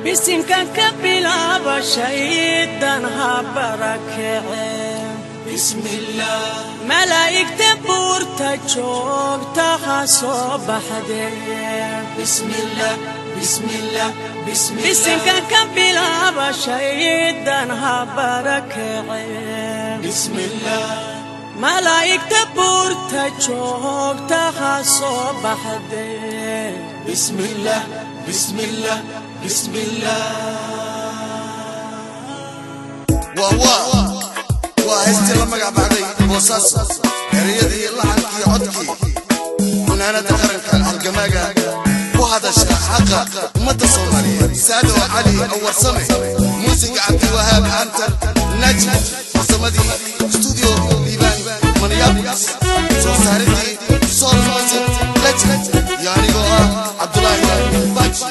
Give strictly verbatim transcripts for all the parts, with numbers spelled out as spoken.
بسمك كبلا بشيدا هبركه بسم الله ملايكة بورتا جوجتا صبح دين بسم الله بسم الله بسم الله بسمك كبلا بشيدا هبركه بسم الله ملايكة بورتا جوجتا صبح دين بسم الله بسم الله بسم الله ووا وهستي لما قعدي بوساس ريدي لعنكي عدكي ونانا تقرن كان الجماجة وهذا الشيء حقا ما تصوري سادو علي أول سمع موسيقى عبد الوهاب أنتر نجم وصمدي استوديو ليبان من يابس سوسارتي صور موسيقى لجنة يعني قوة عبد الله باتش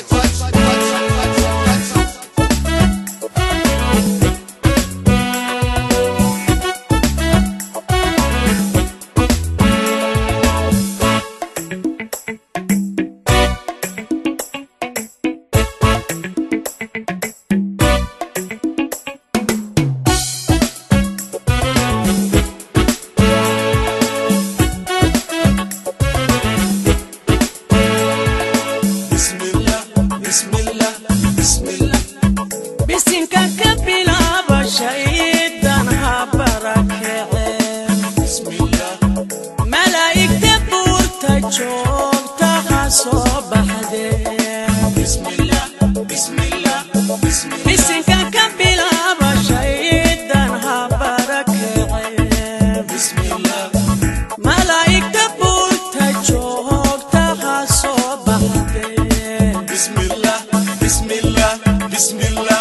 بسم الله بسم الله بسمك كبلا بشيدا هبركه بسم الله ملايكة بورتا جوجتا صبح دين بسم الله بسم الله بسم الله بسمك كبلا بشيدا هبركه بسم الله ملايكة بورتا جوجتا صبح دين بسم الله بسم الله بسم الله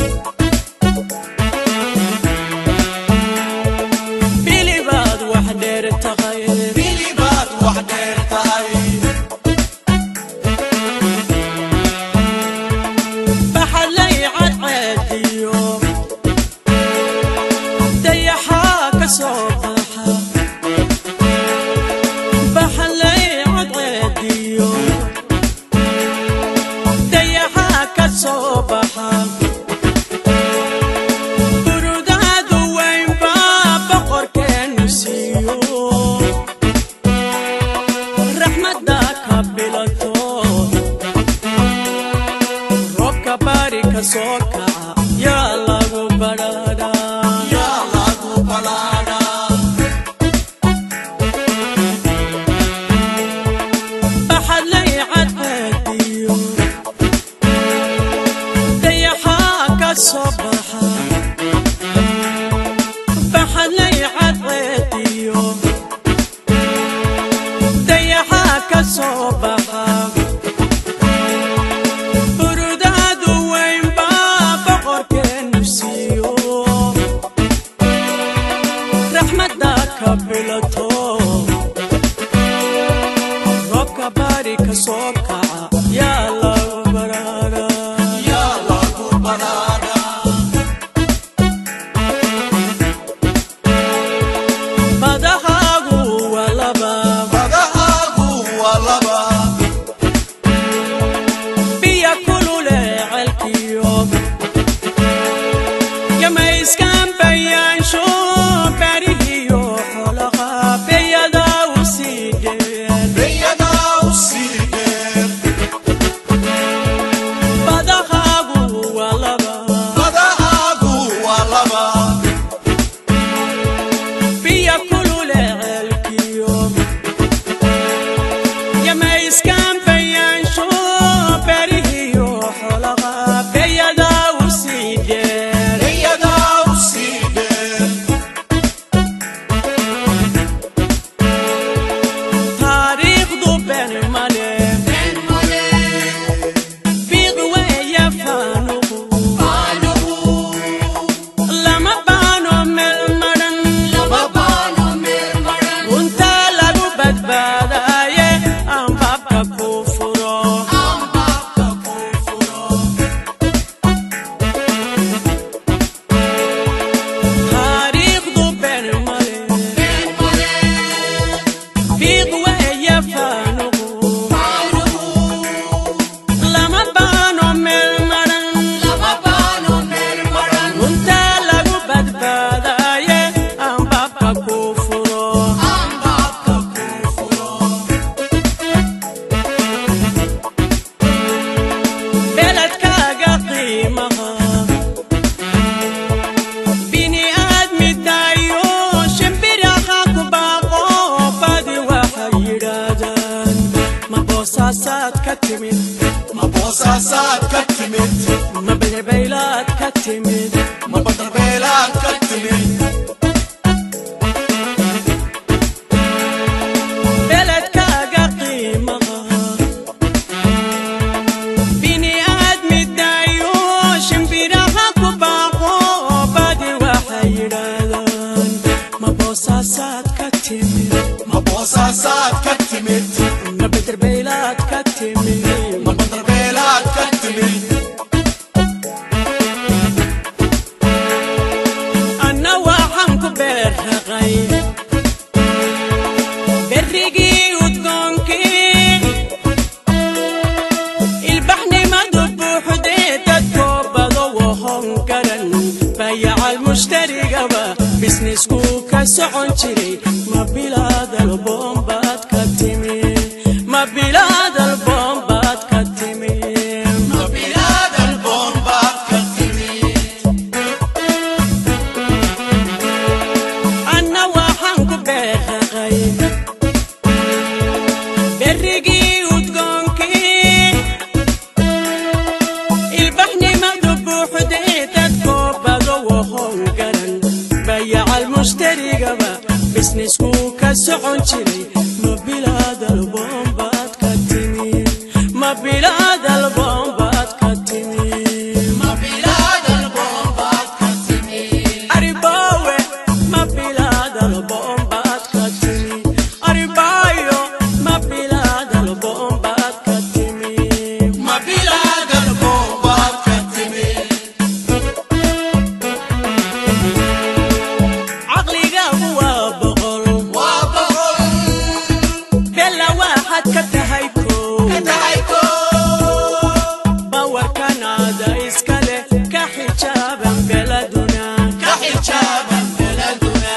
بيلي بعد وحدة تغير بيلي بعد وحدة تغير بحلي عد يوم ديحاك صباحا بحلي عد يوم ديحاك صباحا برود هادو وين بابا قركن نسيو رحمة داك بلاتو روكا باريكا سوكا يا الله برادا يا الله بلانا بحلي عديو ديحاك صباحا بحلي عديو ديحاك صباحا برودادو وين بابا قركن نسيو رحمة داك بلاتو روكا باريكا سوكا يا الله برادا يا الله بلانا بدهاغو ولبا بدهاغو ولبا بياكلوا لعلكيو يا ما يسكن بيان شو بريهيو حلقا بيدا وسيدين بيدا وسيدين boosaasaad ka timid ma boosaasaad ka timid ma beelbeelaad ka timid ma badarbeelaad ka timid beledkaaga qiimaha bini aadmi daayo shimbiraha ku baaqo badi waxay yidhaahdaan ma boosaasaad ka timid ma boosaasaad ka timid ma beelbeelaad ka timid ma badarbeelaad ka timid anna waxaan ku beerraqay berrigii udgoonkii ilbaxnimadu buuxdee dadkoo bado wahon garan bayacal mushtarigaba bisnisku ka socon jiray ma bilaadal boombaad ka timid ma bilaadal boombaad ka timid ma bilaadal boombaad ka timid anna waxaan ku beerraqay berrigii udgoonkii ilbaxnimadu buuxdee dadkoo bado wahon garan bayacal mushtarigaba bisnisku ka socon jiray ma bilaadal boombaad ka timid ma bilaadal boombaad ka timid ma bilaadal boombaad ka timid aribaawe ma bilaadal boombaad ka timid aribaayo ma bilaadal boombaad ka timid ma bilaadal boombaad ka timid caqligaagu waa boqol waa boqol bella waxaad ka tahay kow ka tahay koo bawarkanaada iska leh ka xijaaban beladuna ka xijaaban beladuna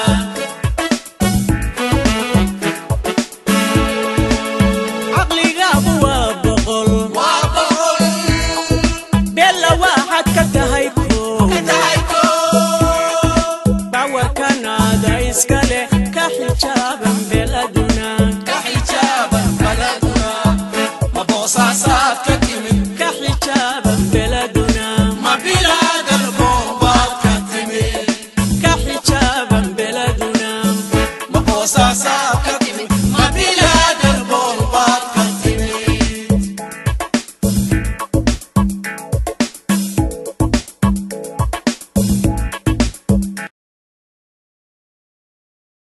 caqligaagu waa boqol waa boqol bella waxaad ka tahay kow ka tahay koo bawarkanaada iska